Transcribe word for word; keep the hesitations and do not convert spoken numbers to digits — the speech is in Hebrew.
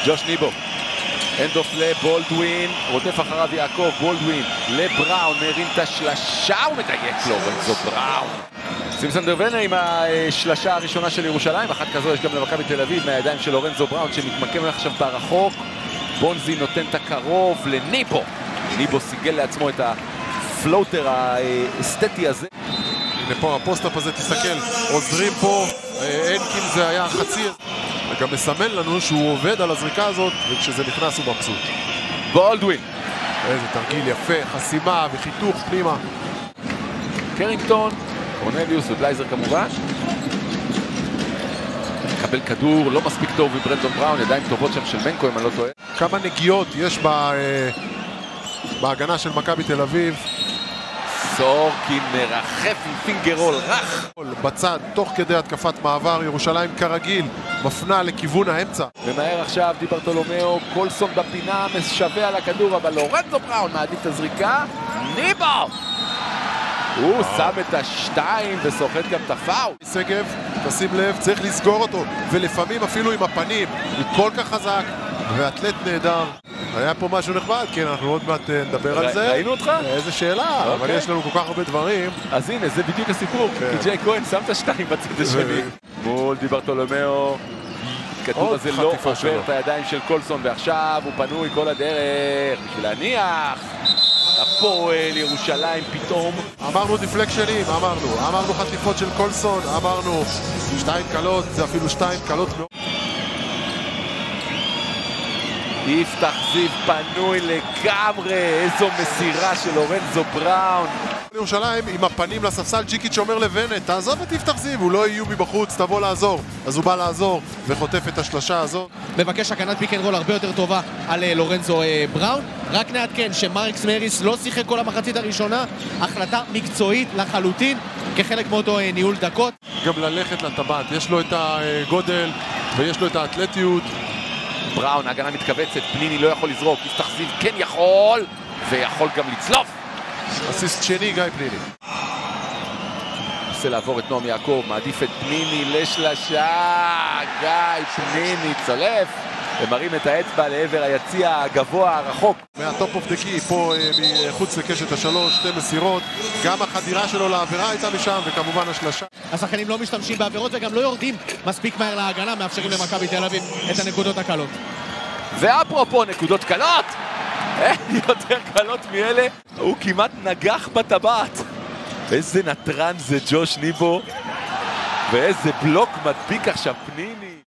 ג'וש ניבו. אנדוף לבולדווין, רודף אחריו יעקב, בולדווין לבראון, מרים את השלשה ומדייק לו, וזו בראון. סימפסון דרבנה עם השלשה הראשונה של ירושלים, אחת כזו יש גם למכבי תל אביב מהידיים של לורנזו בראון שמתמקם עכשיו ברחוק. בונזי נותן את הקרוב לניבו. ניבו סיגל לעצמו את הפלוטר האסתטי הזה. הנה פה הפוסט-אפ הזה, תסתכל, עוזרים פה, אנקין זה היה חצי, וגם מסמן לנו שהוא עובד על הזריקה הזאת, וכשזה נכנס הוא מבסוט. בולדווין. איזה תרגיל יפה, חסימה וחיתוך פנימה. קרינגטון, קורנליוס ובלייזר כמובן. מקבל כדור, לא מספיק טוב מברנדון בראון, ידיים טובות שם של בנקו אם אני לא טועה. כמה נגיעות יש בה, בהגנה של מכבי תל אביב. סורקין מרחף עם פינגרול רך. בצד, תוך כדי התקפת מעבר, ירושלים כרגיל, מפנה לכיוון האמצע. ומהר עכשיו דיברטולומיאו, קולסון בפינה, משווה על הכדור, אבל לורנזו בראון מעדיף את הזריקה. ניבו! הוא שם את השתיים וסוחט גם את הפאול. שגב, תשים לב, צריך לסגור אותו, ולפעמים אפילו עם הפנים. הוא כל כך חזק, ואתלט נהדר. היה פה משהו נחמד, כן, אנחנו עוד מעט נדבר על זה. ראינו אותך? איזה שאלה, אבל יש לנו כל כך הרבה דברים. אז הנה, זה בדיוק הסיפור, כי ג'יי כהן שם את השתיים בצד השני. מול דיברטולומיאו, הכדור הזה לא עובר את הידיים של קולסון, ועכשיו הוא פנוי כל הדרך בשביל להניח. הפועל ירושלים פתאום. אמרנו דיפלקשנים, אמרנו, אמרנו חטיפות של קולסון, אמרנו שתיים קלות, זה אפילו שתיים קלות מאוד. יפתח זיו פנוי לגמרי, איזו מסירה של לורנזו בראון. ירושלים עם הפנים לספסל, ג'יקיץ' אומר לבנט, תעזוב את יפתח זיו, הוא לא יהיו מבחוץ, תבוא לעזור. אז הוא בא לעזור וחוטף את השלשה הזאת. מבקש הגנת פיק אנד רול הרבה יותר טובה על לורנזו בראון. רק נעדכן שמרקס מריס לא שיחק כל המחצית הראשונה, החלטה מקצועית לחלוטין כחלק מאותו ניהול דקות. גם ללכת לטבעת, יש לו את הגודל ויש לו את האתלטיות. בראון, ההגנה מתכווצת, פניני לא יכול לזרוק, יפתח זיו כן יכול, ויכול גם לצלוף. אסיסט שני, גיא פניני. עושה לעבור את נועם יעקב, מעדיף את פניני לשלשה, גיא פניני צולף, ומרים את האצבע לעבר היציע הגבוה הרחוק. מהטופ אוף דה קי, פה מחוץ לקשת השלוש, שתי מסירות, גם החדירה שלו לעבירה הייתה משם, וכמובן השלשה. השחקנים לא משתמשים בעבירות וגם לא יורדים מספיק מהר להגנה, מאפשרים למכבי תל אביב את הנקודות הקלות. ואפרופו נקודות קלות, אין יותר קלות מאלה, הוא כמעט נגח בטבעת. איזה נטרן זה ג'וש ניבו, ואיזה בלוק מדביק עכשיו פניני.